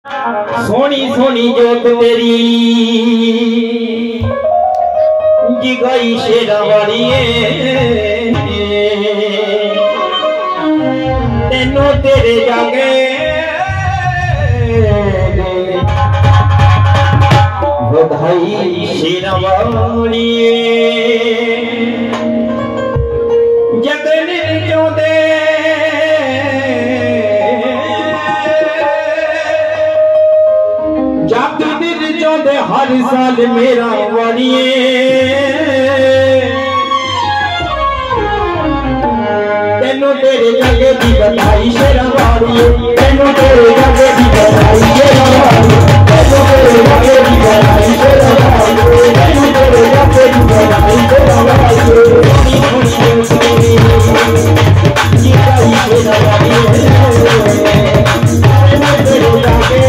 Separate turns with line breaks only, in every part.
सोनी सोनी जोत तेरी जिगाई शेरावाड़ी तेनों तेरे जागे बधाई शेरावाड़ी जगन जो दे हर साल मेरा वाड़िए तेनों तेरे जगे की बधाई शेरावाड़िए तेनों तेरे जगे की बधाई शेरावाड़िए तेनों तेरे जगे की बधाई शेरावाड़िए तेनों तेरे जगे की बधाई शेरावाड़िए जिगाई शेरावाड़िए तेनों तेरे जगे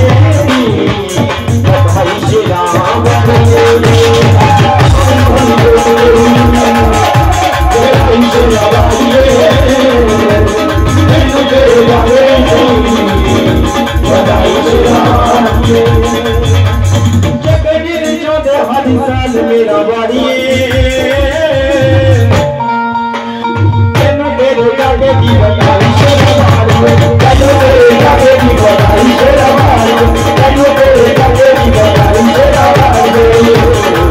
मेरा वाड़िए तेनों तेरे जागे की बधाई शेरावाड़िए तेनों तेरे जागे की बधाई शेरावाड़िए तेनों तेरे जागे की बधाई शेरावाड़िए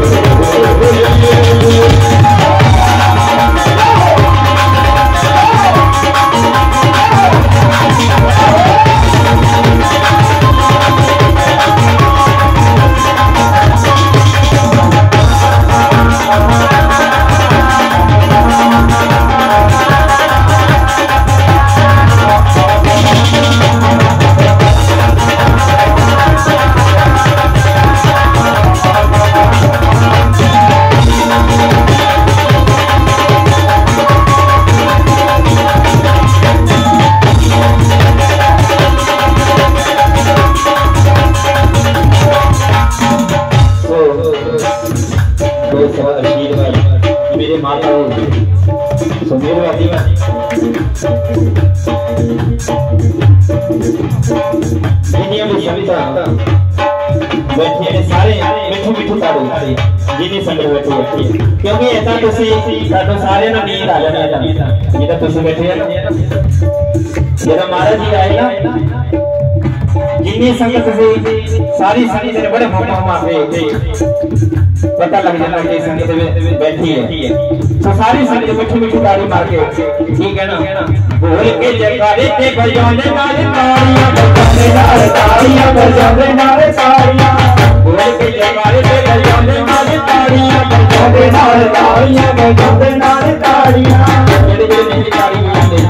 मेरे माता सुमेर वाली बैठे सारे मिठू मिठू तारू जिन्हें संग बैठे क्योंकि ऐसा सारे ना नींद आ जाना जिदा तुम बैठे जरा महाराज जी आए ना जिन्हें संगत से सारी सारी तेरे बड़े मोटा मारते पता लग जाता कि संगत बैठी है तो सारी संगत मिठी मिठी ताड़ी मार के ठीक है ना बोल के जयकारे ते बजाने नाल ताड़ियां बजाने नाल ताड़ियां बजाने नाल ताड़ियां बोल के जयकारे ते बजाने नाल ताड़ियां बजाने नाल ताड़ियां बजाने नाल ताड़ियां जेड़े नहीं ताड़ी बजाते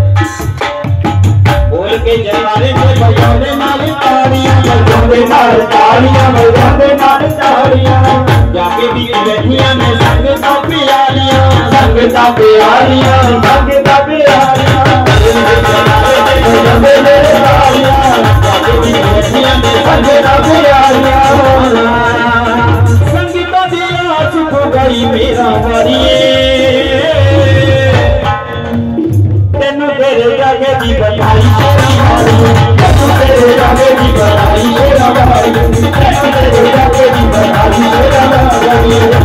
बोल के जयकारे ते बजाने नाल ताड़ियां बजाने नाल ताड़ियां बजाने नाल ताड़ियां जाके भी बैठियां ने संगता प्यारियां संगता प्यारियां संगता प्यारियां बजाने नाल ताड़ियां जाके भी बैठियां ने संगता प्यारियां संगता दी आस खो गई मेरा वाड़िए तेनों तेरे जागे दी बधाई शेरावाड़िए तेनों तेरे जागे दी बधाई शेरावाड़िए तेनों तेरे जागे दी बधाई शेरावाड़िए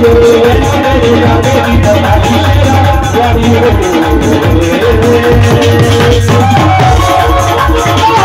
मेरे राधे की